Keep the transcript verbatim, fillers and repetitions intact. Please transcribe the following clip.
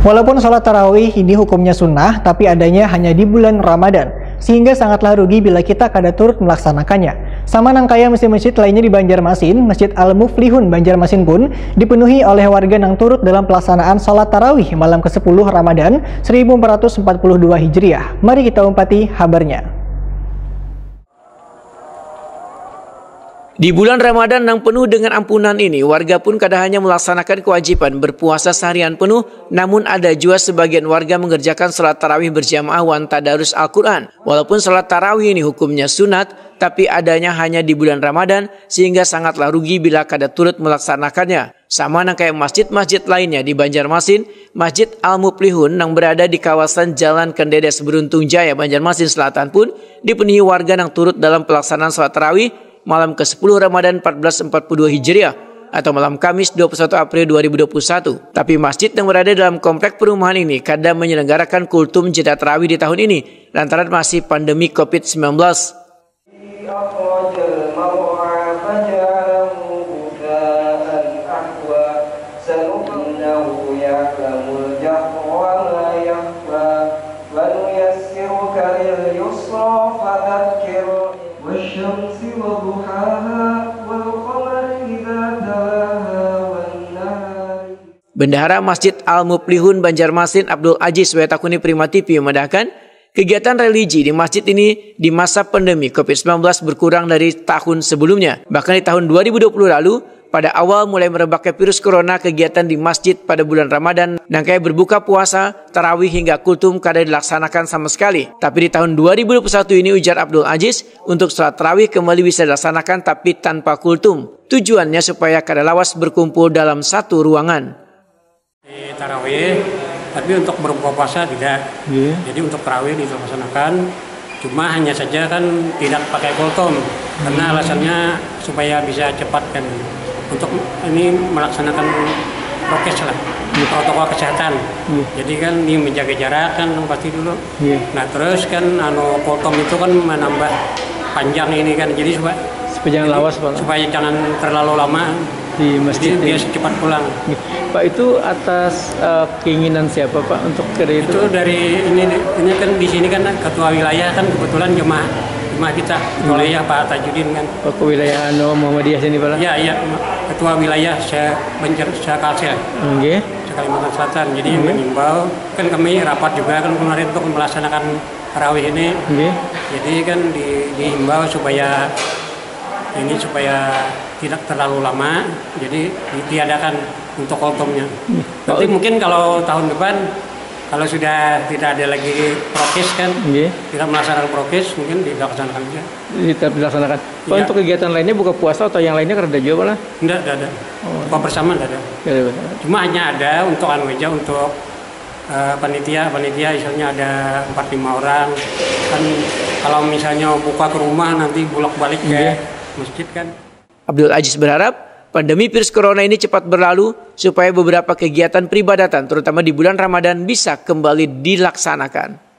Walaupun sholat tarawih ini hukumnya sunnah, tapi adanya hanya di bulan Ramadan, sehingga sangatlah rugi bila kita kada turut melaksanakannya. Sama nangkaya masjid-masjid lainnya di Banjarmasin, Masjid Al-Muflihun Banjarmasin pun dipenuhi oleh warga yang turut dalam pelaksanaan sholat tarawih malam ke sepuluh Ramadan seribu empat ratus empat puluh dua Hijriah. Mari kita umpati kabarnya. Di bulan Ramadan yang penuh dengan ampunan ini, warga pun kada hanya melaksanakan kewajiban berpuasa seharian penuh, namun ada juga sebagian warga mengerjakan salat tarawih berjamaah wan tadarus Al-Quran. Walaupun salat tarawih ini hukumnya sunat, tapi adanya hanya di bulan Ramadan, sehingga sangatlah rugi bila kada turut melaksanakannya. Sama nang kayak masjid-masjid lainnya di Banjarmasin, Masjid Al-Muflihun yang berada di kawasan Jalan Kendedes Beruntung Jaya, Banjarmasin Selatan pun dipenuhi warga yang turut dalam pelaksanaan salat tarawih malam ke sepuluh Ramadan seribu empat ratus empat puluh dua Hijriah atau malam Kamis dua puluh satu April dua ribu dua puluh satu. Tapi masjid yang berada dalam komplek perumahan ini kada menyelenggarakan kultum jeda tarawih di tahun ini lantaran masih pandemi covid sembilan belas. Bendahara Masjid Al-Muflihun Banjarmasin Abdul Aziz Wetakuni Prima T V memandangkan kegiatan religi di masjid ini di masa pandemi covid sembilan belas berkurang dari tahun sebelumnya. Bahkan di tahun dua ribu dua puluh lalu, pada awal mulai merebaknya virus corona, kegiatan di masjid pada bulan Ramadan dan kayak berbuka puasa, tarawih hingga kultum kada dilaksanakan sama sekali. Tapi di tahun dua ribu dua puluh satu ini, ujar Abdul Aziz, untuk salat tarawih kembali bisa dilaksanakan tapi tanpa kultum. Tujuannya supaya kada lawas berkumpul dalam satu ruangan. Di tarawih, tapi untuk berbuka puasa tidak. Yeah. Jadi untuk tarawih dilaksanakan, cuma hanya saja kan tidak pakai kultum, hmm. karena alasannya supaya bisa cepat kan. Untuk ini melaksanakan prokes lah, yeah. protokol kesehatan. Yeah. Jadi kan ini menjaga jarak kan pasti dulu. Yeah. Nah terus kan anu kultum itu kan menambah panjang ini kan, jadi supaya supaya jangan lawas Pak. Supaya jangan terlalu lama di masjid. Jadi biar cepat pulang. Pak, itu atas uh, keinginan siapa Pak untuk dari itu? Itu dari ini ini kan di sini kan ketua wilayah kan kebetulan jemaah jemaah kita ketua wilayah Pak Tajudin kan. Pak ke wilayah anu Muhammadiyah sini Pak? Iya iya ketua wilayah saya Banjar saya Kalsel. Oke. Okay. Kalimantan Selatan. Jadi mm -hmm. mengimbau kan kami rapat juga kan kemarin untuk melaksanakan tarawih ini. Oke. Okay. Jadi kan di, diimbau supaya ini supaya tidak terlalu lama, jadi ditiadakan untuk kultumnya. Nanti mungkin kalau tahun depan, kalau sudah tidak ada lagi prokes kan, yeah. tidak melaksanakan prokes, mungkin dilaksanakan saja. Tidak dilaksanakan. Pak, ya. Untuk kegiatan lainnya buka puasa atau yang lainnya kerja juga lah? Tidak, tidak ada. Oh. Buka bersama tidak ada. Ya, cuma hanya ada untuk anu aja untuk uh, panitia, panitia misalnya ada empat lima orang. Kan kalau misalnya buka ke rumah nanti bolak-balik ke yeah. masjid kan. Abdul Aziz berharap pandemi virus corona ini cepat berlalu supaya beberapa kegiatan peribadatan terutama di bulan Ramadan bisa kembali dilaksanakan.